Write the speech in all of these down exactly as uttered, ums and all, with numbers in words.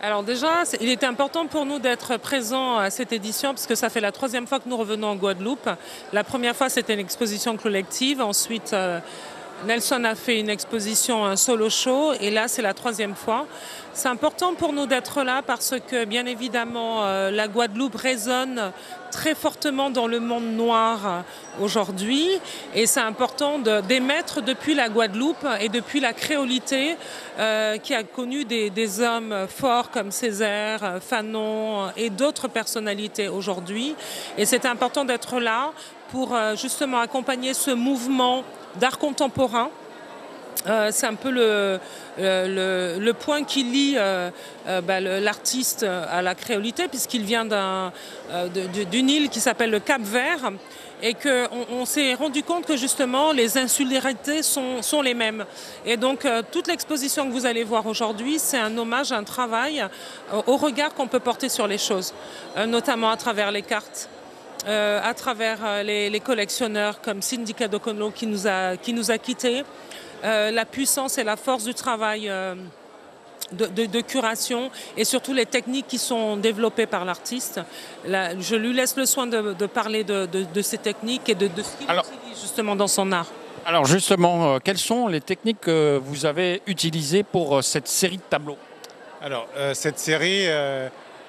Alors déjà, il était important pour nous d'être présents à cette édition parce que ça fait la troisième fois que nous revenons en Guadeloupe. La première fois, c'était une exposition collective. Ensuite, euh, Nelson a fait une exposition, un solo show. Et là, c'est la troisième fois. C'est important pour nous d'être là parce que, bien évidemment, euh, la Guadeloupe résonne très fortement dans le monde noir aujourd'hui. Et c'est important d'émettre depuis la Guadeloupe et depuis la créolité euh, qui a connu des, des hommes forts comme Césaire, Fanon et d'autres personnalités aujourd'hui. Et c'est important d'être là pour euh, justement accompagner ce mouvement d'art contemporain. Euh, c'est un peu le, le, le point qui lie euh, euh, bah, l'artiste à la créolité puisqu'il vient d'un, euh, d'une île qui s'appelle le Cap-Vert et qu'on on, s'est rendu compte que justement les insularités sont, sont les mêmes. Et donc euh, toute l'exposition que vous allez voir aujourd'hui, c'est un hommage, un travail euh, au regard qu'on peut porter sur les choses, euh, notamment à travers les cartes. Euh, à travers euh, les, les collectionneurs comme Cindy Kadokolo qui nous a, qui nous a quittés, euh, la puissance et la force du travail euh, de, de, de curation et surtout les techniques qui sont développées par l'artiste. Je lui laisse le soin de, de parler de, de, de ces techniques et de, de ce qu'il utilise justement dans son art. Alors justement, euh, quelles sont les techniques que vous avez utilisées pour euh, cette série de tableaux? Alors euh, cette série... Euh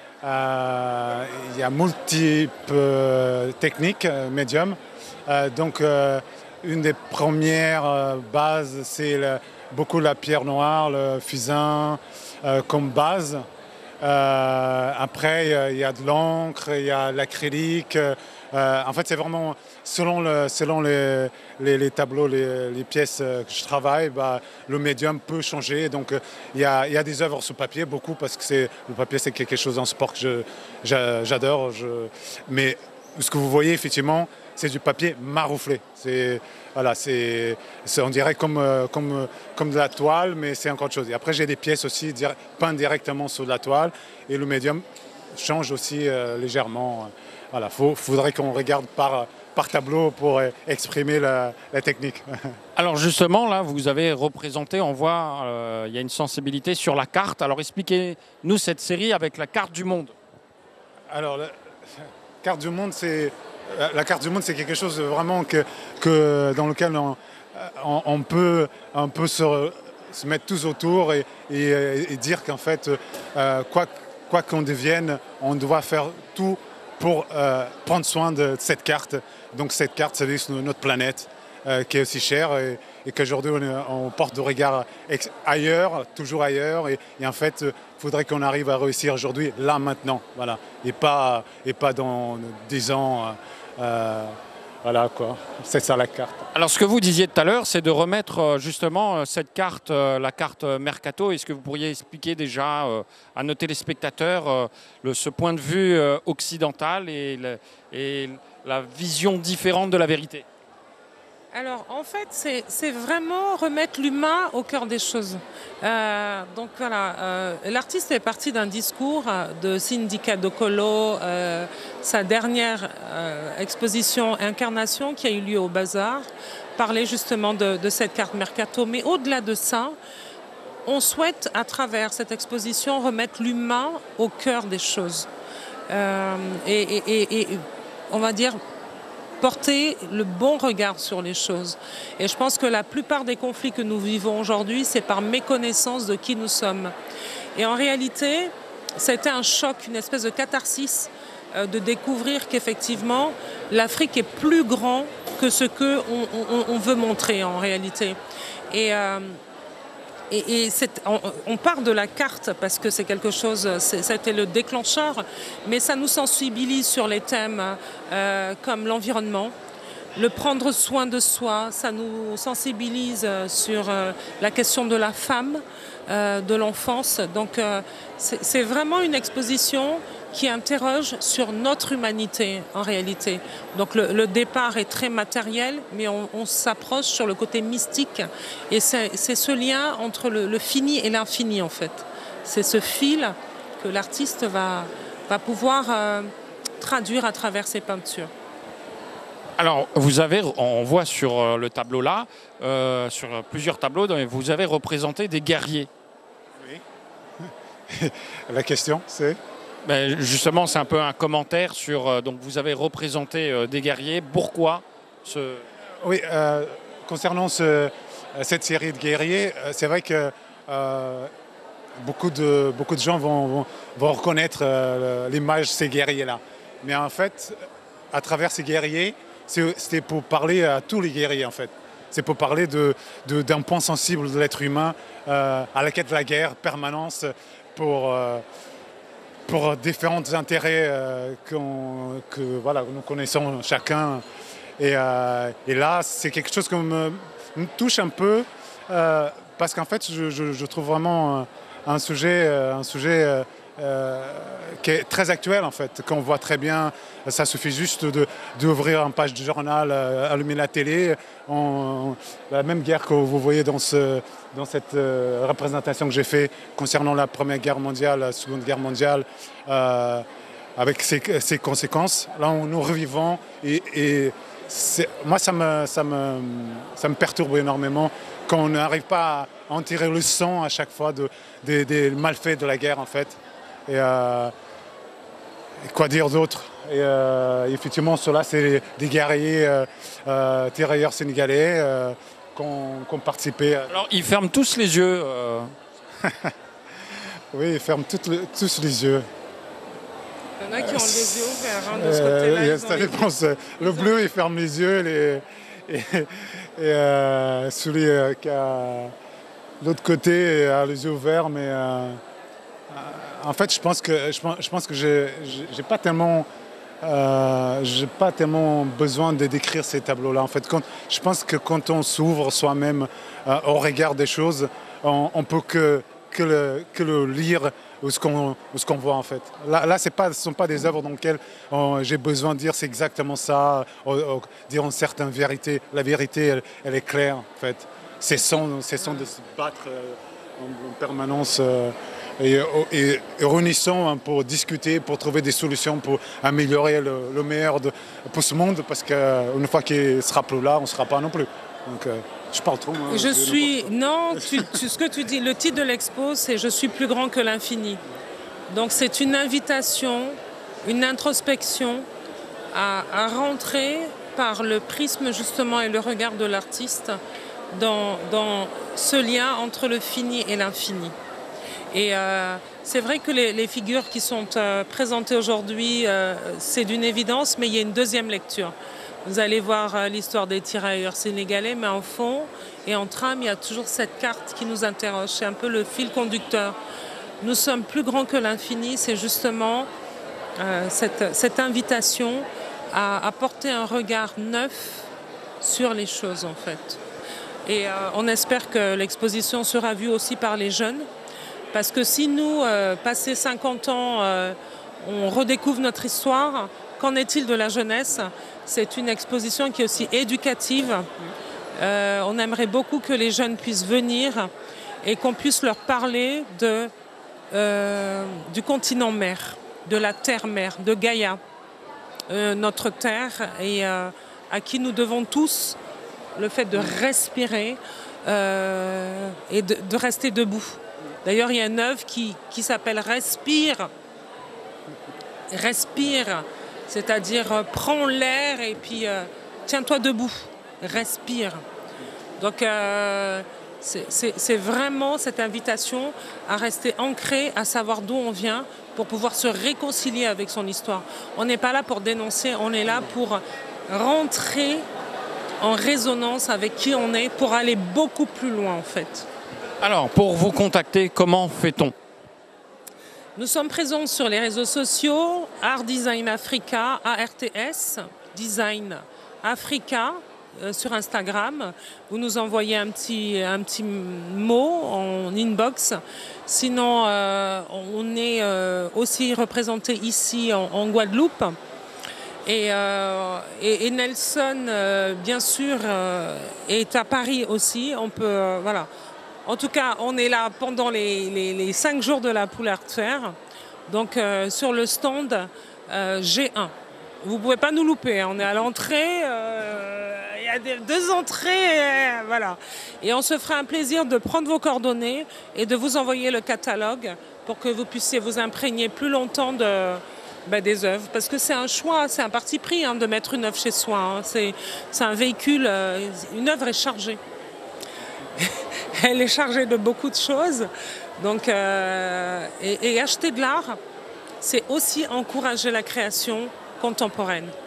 Euh, il y a multiples euh, techniques, euh, médiums. Euh, donc, euh, une des premières euh, bases, c'est beaucoup la pierre noire, le fusain euh, comme base. Euh, après, il y a de l'encre, il y a l'acrylique. Euh, en fait, c'est vraiment selon, le, selon les, les, les tableaux, les, les pièces que je travaille, bah, le médium peut changer. Donc, il y a, il y a des œuvres sur papier, beaucoup, parce que c'est, le papier, c'est quelque chose en sport que je, j'adore. Je, mais ce que vous voyez, effectivement, c'est du papier marouflé. C'est, voilà, c'est, c'est, on dirait comme, comme, comme de la toile, mais c'est encore autre chose. Et après, j'ai des pièces aussi dire, peintes directement sur la toile, et le médium change aussi euh, légèrement. Voilà, il faudrait qu'on regarde par, par tableau pour exprimer la, la technique. Alors justement, là, vous avez représenté, on voit, euh, il y a une sensibilité sur la carte. Alors expliquez-nous cette série avec la carte du monde. Alors, la carte du monde, c'est, la carte du monde, c'est quelque chose vraiment que, que, dans lequel on, on, on peut, on peut se, se mettre tous autour et, et, et dire qu'en fait, euh, quoi, quoi qu'on devienne, on doit faire tout pour euh, prendre soin de cette carte. Donc cette carte, c'est notre planète euh, qui est aussi chère et, et qu'aujourd'hui on, on porte de regard ailleurs, toujours ailleurs. Et, et en fait, il faudrait qu'on arrive à réussir aujourd'hui, là, maintenant. Voilà. Et pas, et pas dans dix ans. Euh, voilà quoi, c'est ça la carte. Alors ce que vous disiez tout à l'heure, c'est de remettre justement cette carte, la carte Mercato. Est-ce que vous pourriez expliquer déjà à nos téléspectateurs le, ce point de vue occidental et, le, et la vision différente de la vérité? Alors en fait, c'est vraiment remettre l'humain au cœur des choses. Euh, donc voilà, euh, l'artiste est parti d'un discours de Cindy Kadokolo, euh, sa dernière euh, exposition Incarnation qui a eu lieu au Bazar, parlait justement de, de cette carte Mercato. Mais au-delà de ça, on souhaite à travers cette exposition remettre l'humain au cœur des choses. Euh, et, et, et, et on va dire porter le bon regard sur les choses. Et je pense que la plupart des conflits que nous vivons aujourd'hui, c'est par méconnaissance de qui nous sommes. Et en réalité, c'était un choc, une espèce de catharsis euh, de découvrir qu'effectivement, l'Afrique est plus grand que ce qu'on on, on veut montrer en réalité. Et... Euh, Et, et on, on part de la carte parce que c'est quelque chose, c'était le déclencheur, mais ça nous sensibilise sur les thèmes euh, comme l'environnement, le prendre soin de soi, ça nous sensibilise sur euh, la question de la femme, euh, de l'enfance. Donc euh, c'est vraiment une exposition qui interroge sur notre humanité en réalité. Donc le, le départ est très matériel, mais on, on s'approche sur le côté mystique. Et c'est ce lien entre le, le fini et l'infini en fait. C'est ce fil que l'artiste va, va pouvoir euh, traduire à travers ses peintures. Alors, vous avez, on voit sur le tableau là, euh, sur plusieurs tableaux, vous avez représenté des guerriers. Oui. La question, c'est Ben, justement, c'est un peu un commentaire sur... euh, donc, vous avez représenté euh, des guerriers. Pourquoi ce... Oui, euh, concernant ce- cette série de guerriers, euh, c'est vrai que euh, beaucoup, de, beaucoup de gens vont, vont- vont reconnaître euh, l'image de ces guerriers-là. Mais en fait, à travers ces guerriers, c'est- c'était pour parler à tous les guerriers, en fait. C'est pour parler de, de- d'un point sensible de l'être humain euh, à la quête de la guerre, permanence, pour... euh, pour différents intérêts euh, qu'on- que voilà, nous connaissons chacun. Et, euh, et là, c'est quelque chose qui me, me touche un peu euh, parce qu'en fait, je, je- je trouve vraiment un, un sujet, euh, un sujet euh, euh, qui est très actuel en fait, qu'on voit très bien. Ça suffit juste de, d'ouvrir une page du journal, euh, allumer la télé. On- la même guerre que vous voyez dans, ce, dans cette euh, représentation que j'ai faite concernant la Première Guerre mondiale, la Seconde Guerre mondiale, euh, avec ses, ses conséquences. Là, on, nous revivons et, et c'est- moi, ça me, ça, me, ça me perturbe énormément quand on n'arrive pas à en tirer le son à chaque fois de, des, des malfaits de la guerre, en fait. Et, euh, et quoi dire d'autre? Et euh, effectivement, ceux-là, c'est des guerriers euh, euh, tirailleurs sénégalais euh, qui ont, qui ont participé. À... Alors, ils ferment tous les yeux. euh, Oui, ils ferment toutes les- tous les yeux. Il y en a qui ont les yeux ouverts hein, de ce Euh, côté-là. et ils ont ça les- dépend, c'est- le bleu, il ferme les yeux. Les, et et euh, celui euh, qui a l'autre côté a les yeux ouverts. Mais euh, en fait, je pense que je pense, je pense que j'ai j'ai- j'ai pas tellement euh, j'ai pas tellement besoin de décrire ces tableaux-là. En fait, quand, je pense que quand on s'ouvre soi-même euh, au regard des choses, on, on peut que que le, que le lire ou ce qu'on ou ce qu'on voit en fait. Là, là c'est pas, ce ne sont pas des œuvres dans lesquelles euh, j'ai besoin de dire c'est exactement ça, euh, euh, dire une certaine vérité. La vérité, elle, elle est claire en fait. C'est sans, c'est sans de se battre euh, en, en permanence euh, et, et, et réunissons hein, pour discuter, pour trouver des solutions, pour améliorer le, le meilleur de, pour ce monde, parce qu'une fois qu'il sera plus là, on ne sera pas non plus. Donc, euh, je parle trop. Moi, Je suis. Non, tu- tu- ce que tu dis, le titre de l'expo, c'est Je suis plus grand que l'infini. Donc, c'est une invitation, une introspection à, à rentrer par le prisme, justement, et le regard de l'artiste dans, dans ce lien entre le fini et l'infini. Et euh, c'est vrai que les, les figures qui sont euh, présentées aujourd'hui, euh, c'est d'une évidence, mais il y a une deuxième lecture. Vous allez voir euh, l'histoire des tirailleurs sénégalais, mais en fond et en trame, il y a toujours cette carte qui nous interroge. C'est un peu le fil conducteur. Nous sommes plus grands que l'infini, c'est justement euh, cette, cette invitation à, à porter un regard neuf sur les choses, en fait. Et euh, on espère que l'exposition sera vue aussi par les jeunes, parce que si nous, euh, passé cinquante ans, euh, on redécouvre notre histoire, qu'en est-il de la jeunesse? C'est une exposition qui est aussi éducative. Euh, on aimerait beaucoup que les jeunes puissent venir et qu'on puisse leur parler de, euh, du continent mer, de la terre-mère, de Gaïa, euh, notre terre, et euh, à qui nous devons tous le fait de respirer euh, et de, de rester debout. D'ailleurs, il y a une œuvre qui, qui s'appelle Respire. Respire, c'est-à-dire euh, prends l'air et puis euh, tiens-toi debout, respire. Donc euh, c'est, c'est, c'est vraiment cette invitation à rester ancré, à savoir d'où on vient pour pouvoir se réconcilier avec son histoire. On n'est pas là pour dénoncer, on est là pour rentrer en résonance avec qui on est pour aller beaucoup plus loin en fait. Alors, pour vous contacter, comment fait-on? Nous sommes présents sur les réseaux sociaux, Art Design Africa, A R T S, Design Africa, euh, sur Instagram. Vous nous envoyez un petit, un petit mot en inbox. Sinon, euh, on est euh, aussi représenté ici en, en Guadeloupe. Et, euh, et, et Nelson, euh, bien sûr, euh, est à Paris aussi. On peut, euh, voilà. En tout cas, on est là pendant les, les, les cinq jours de la Pool Art Fair. Donc, euh, sur le stand euh, G un. Vous ne pouvez pas nous louper. Hein. On est à l'entrée. Euh, il y a des, deux entrées. Et, voilà. Et on se fera un plaisir de prendre vos coordonnées et de vous envoyer le catalogue pour que vous puissiez vous imprégner plus longtemps de, ben, des œuvres. Parce que c'est un choix, c'est un parti pris hein, de mettre une œuvre chez soi. Hein. C'est, c'est un véhicule, euh, une œuvre est chargée. Elle est chargée de beaucoup de choses. Donc, euh, et, et acheter de l'art, c'est aussi encourager la création contemporaine.